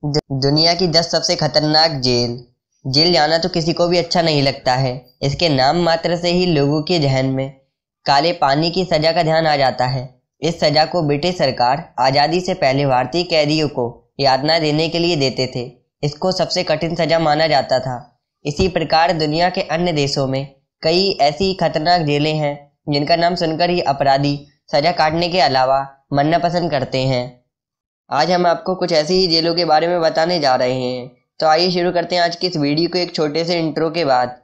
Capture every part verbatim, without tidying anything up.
दु- दुनिया की दस सबसे खतरनाक जेल। जेल जाना तो किसी को भी अच्छा नहीं लगता है। इसके नाम मात्र से ही लोगों के जहन में काले पानी की सजा का ध्यान आ जाता है। इस सजा को ब्रिटिश सरकार आज़ादी से पहले भारतीय कैदियों को यातना देने के लिए देते थे। इसको सबसे कठिन सजा माना जाता था। इसी प्रकार दुनिया के अन्य देशों में कई ऐसी खतरनाक जेलें हैं जिनका नाम सुनकर ही अपराधी सजा काटने के अलावा मरना पसंद करते हैं। आज हम आपको कुछ ऐसी ही जेलों के बारे में बताने जा रहे हैं। तो आइए शुरू करते हैं आज की इस वीडियो को एक छोटे से इंट्रो के बाद।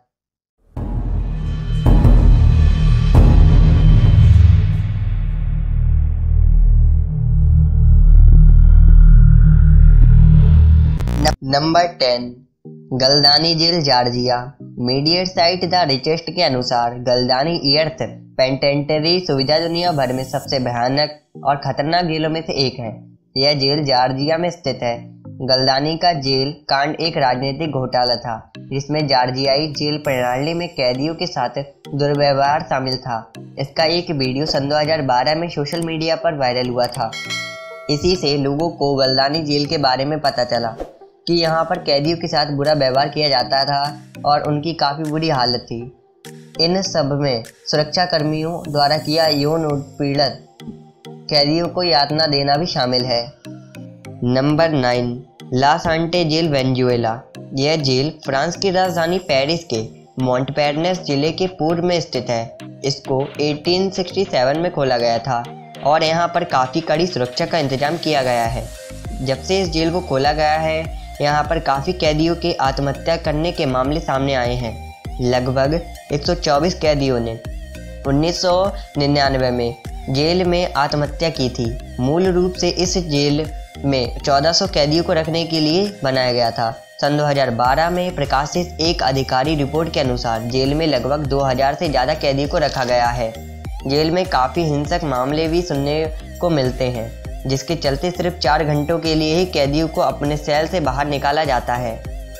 Number ten, Gldani jail Georgia. Media site the richest के अनुसार गलदानी एर्थ पेंटेंटरी सुविधा दुनिया भर में सबसे भयानक और खतरनाक जेलों में से एक है। यह जेल जॉर्जिया में स्थित है। गलदानी का जेल कांड एक राजनीतिक घोटाला था जिसमें जॉर्जियाई जेल प्रणाली में कैदियों के साथ दुर्व्यवहार शामिल था। इसका एक वीडियो सन दो हज़ार बारह में सोशल मीडिया पर वायरल हुआ था। इसी से लोगों को गलदानी जेल के बारे में पता चला कि यहाँ पर कैदियों के साथ बुरा व्यवहार किया जाता था और उनकी काफ़ी बुरी हालत थी। इन सब में सुरक्षा कर्मियों द्वारा किया यौन उत्पीड़न, कैदियों को यातना देना भी शामिल है। Number nine, La Sante jail Venezuela. यह जेल फ्रांस की राजधानी पेरिस के मोंटपेरनेस जिले के पूर्व में स्थित है। इसको अठारह सौ सरसठ में खोला गया था और यहाँ पर काफ़ी कड़ी सुरक्षा का इंतजाम किया गया है। जब से इस जेल को खोला गया है यहाँ पर काफ़ी कैदियों के आत्महत्या करने के मामले सामने आए हैं। लगभग एक सौ चौबीस कैदियों ने उन्नीस सौ निन्यानवे में जेल में आत्महत्या की थी। मूल रूप से इस जेल में चौदह सौ कैदियों को रखने के लिए बनाया गया था। सन दो हज़ार बारह में प्रकाशित एक आधिकारिक रिपोर्ट के अनुसार जेल में लगभग दो हज़ार से ज़्यादा कैदियों को रखा गया है। जेल में काफ़ी हिंसक मामले भी सुनने को मिलते हैं जिसके चलते सिर्फ चार घंटों के लिए ही कैदियों को अपने सेल से बाहर निकाला जाता है।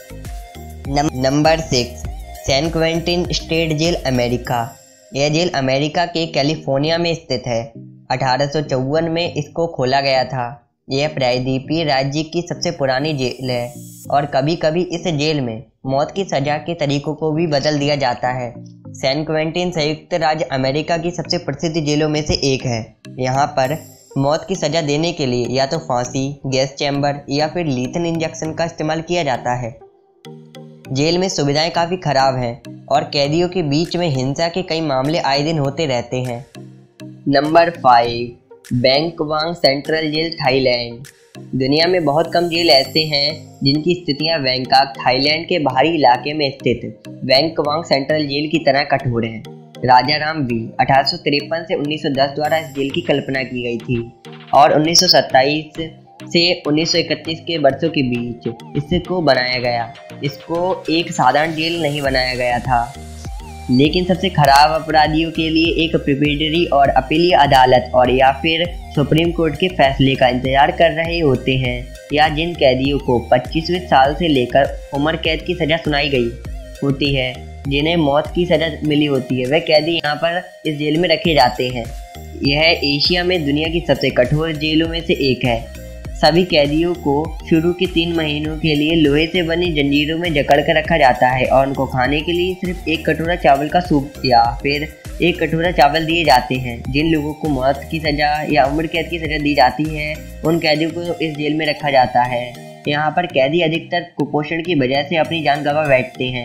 Number six, San Quentin state jail America. यह जेल अमेरिका के कैलिफोर्निया में स्थित है। अठारह सौ चौवन में इसको खोला गया था। यह प्रायद्वीपीय राज्य की सबसे पुरानी जेल है और कभी कभी इस जेल में मौत की सजा के तरीकों को भी बदल दिया जाता है। सैन क्वेंटिन संयुक्त राज्य अमेरिका की सबसे प्रसिद्ध जेलों में से एक है। यहाँ पर मौत की सजा देने के लिए या तो फांसी, गैस चैम्बर या फिर लीथल इंजेक्शन का इस्तेमाल किया जाता है। जेल में सुविधाएं काफ़ी खराब हैं और कैदियों के बीच में हिंसा के कई मामले आए दिन होते रहते हैं। Number five, Bangkwang central jail Thailand. दुनिया में बहुत कम जेल ऐसे हैं जिनकी स्थितियां बैंकॉक थाईलैंड के बाहरी इलाके में स्थित बैंकवांग सेंट्रल जेल की तरह कठोर हैं। राजा राम बी अठारह सौ तिरपन से उन्नीस सौ दस द्वारा इस जेल की कल्पना की गई थी और उन्नीस सौ सत्ताईस से उन्नीस सौ इकतीस के वर्षों के बीच इसको बनाया गया। इसको एक साधारण जेल नहीं बनाया गया था, लेकिन सबसे खराब अपराधियों के लिए एक प्रिपेटरी और अपीलीय अदालत और या फिर सुप्रीम कोर्ट के फैसले का इंतजार कर रहे होते हैं, या जिन कैदियों को पच्चीसवें साल से लेकर उम्र कैद की सजा सुनाई गई होती है, जिन्हें मौत की सजा मिली होती है, वे कैदी यहाँ पर इस जेल में रखे जाते हैं। यह एशिया में दुनिया की सबसे कठोर जेलों में से एक है। सभी कैदियों को शुरू के तीन महीनों के लिए लोहे से बनी जंजीरों में जकड़ कर रखा जाता है और उनको खाने के लिए सिर्फ एक कटोरा चावल का सूप या फिर एक कटोरा चावल दिए जाते हैं। जिन लोगों को मौत की सजा या उम्र कैद की सजा दी जाती है उन कैदियों को इस जेल में रखा जाता है। यहाँ पर कैदी अधिकतर कुपोषण की वजह से अपनी जान गंवा बैठते हैं।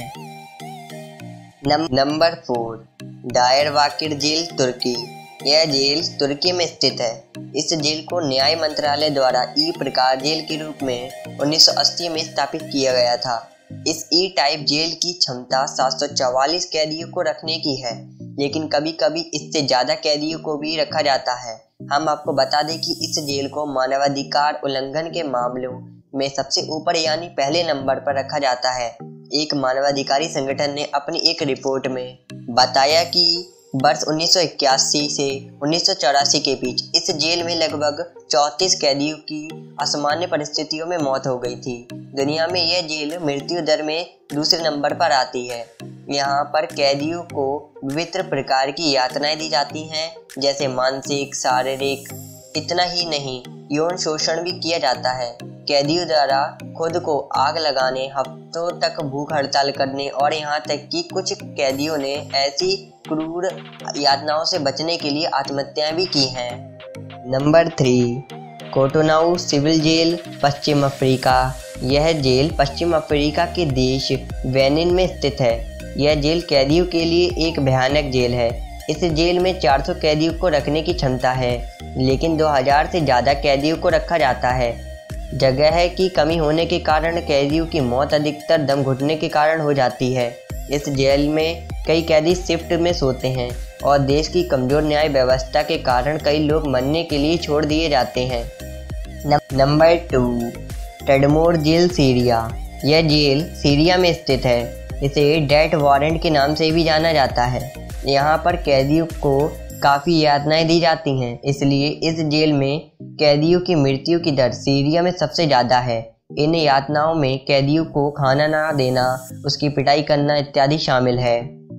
नंबर फोर, डायरवाकिर जेल तुर्की। यह जेल तुर्की में स्थित है। इस जेल को न्याय मंत्रालय द्वारा ई प्रकार जेल के रूप में उन्नीस सौ अस्सी में स्थापित किया गया था। इस ई टाइप जेल की क्षमता सात सौ चौवालीस कैदियों को रखने की है, लेकिन कभी कभी इससे ज़्यादा कैदियों को भी रखा जाता है। हम आपको बता दें कि इस जेल को मानवाधिकार उल्लंघन के मामलों में सबसे ऊपर यानी पहले नंबर पर रखा जाता है। एक मानवाधिकारी संगठन ने अपनी एक रिपोर्ट में बताया कि वर्ष उन्नीस सौ इक्यासी से उन्नीस सौ चौरासी के बीच इस जेल में लगभग चौंतीस कैदियों की असामान्य परिस्थितियों में मौत हो गई थी। दुनिया में यह जेल मृत्यु दर में दूसरे नंबर पर आती है। यहाँ पर कैदियों को विभिन्न प्रकार की यातनाएं दी जाती हैं, जैसे मानसिक, शारीरिक। इतना ही नहीं, यौन शोषण भी किया जाता है। कैदियों द्वारा खुद को आग लगाने, हफ्तों तक भूख हड़ताल करने और यहाँ तक कि कुछ कैदियों ने ऐसी क्रूर यातनाओं से बचने के लिए आत्महत्याएं भी की हैं। Number three, Cotonou civil jail, पश्चिम अफ्रीका। यह जेल पश्चिम अफ्रीका के देश बेनिन में स्थित है। यह जेल कैदियों के लिए एक भयानक जेल है। इस जेल में चार सौ कैदियों को रखने की क्षमता है, लेकिन दो हज़ार से ज़्यादा कैदियों को रखा जाता है। जगह की कमी होने के कारण कैदियों की मौत अधिकतर दम घुटने के कारण हो जाती है। इस जेल में कई कैदी शिफ्ट में सोते हैं और देश की कमज़ोर न्याय व्यवस्था के कारण कई लोग मरने के लिए छोड़ दिए जाते हैं। Number two, Tadmor jail, Syria. यह जेल सीरिया में स्थित है। इसे डेथ वारंट के नाम से भी जाना जाता है। यहाँ पर कैदियों को काफ़ी यातनाएं दी जाती हैं, इसलिए इस जेल में कैदियों की मृत्यु की दर सीरिया में सबसे ज़्यादा है। इन यातनाओं में कैदियों को खाना ना देना, उसकी पिटाई करना इत्यादि शामिल है।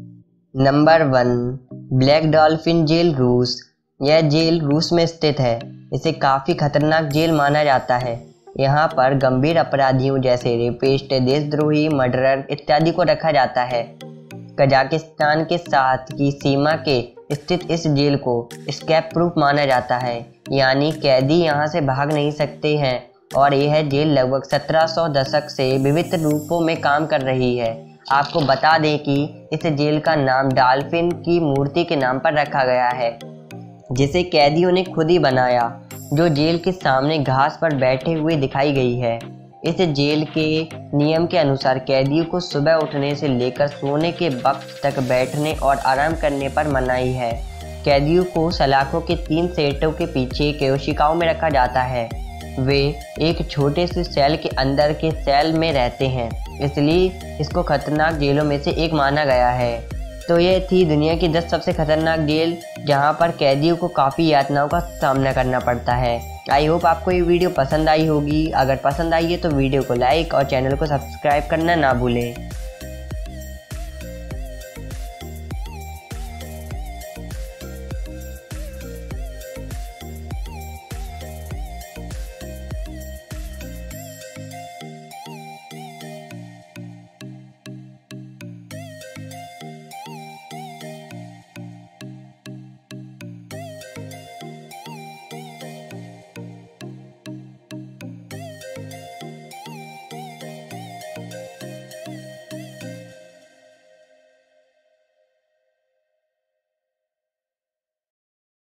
Number one, black dolphin jail, रूस। यह जेल रूस में स्थित है। इसे काफ़ी खतरनाक जेल माना जाता है। यहाँ पर गंभीर अपराधियों जैसे रेपिस्ट, देशद्रोही, मर्डरर इत्यादि को रखा जाता है। कजाकिस्तान के साथ की सीमा के स्थित इस जेल को एस्केप प्रूफ माना जाता है, यानी कैदी यहाँ से भाग नहीं सकते हैं और यह जेल लगभग सत्रह सौ दशक से विविध रूपों में काम कर रही है। आपको बता दें कि इस जेल का नाम डॉल्फिन की मूर्ति के नाम पर रखा गया है, जिसे कैदियों ने खुद ही बनाया, जो जेल के सामने घास पर बैठे हुए दिखाई गई है। इस जेल के नियम के अनुसार कैदियों को सुबह उठने से लेकर सोने के वक्त तक बैठने और आराम करने पर मनाही है। कैदियों को सलाखों के तीन सेटों के पीछे कोशिकाओं में रखा जाता है। वे एक छोटे से सेल के अंदर के सेल में रहते हैं, इसलिए इसको खतरनाक जेलों में से एक माना गया है। तो ये थी दुनिया की दस सबसे खतरनाक जेल, जहाँ पर कैदियों को काफ़ी यातनाओं का सामना करना पड़ता है। आई होप आपको ये वीडियो पसंद आई होगी। अगर पसंद आई है तो वीडियो को लाइक और चैनल को सब्सक्राइब करना ना भूलें।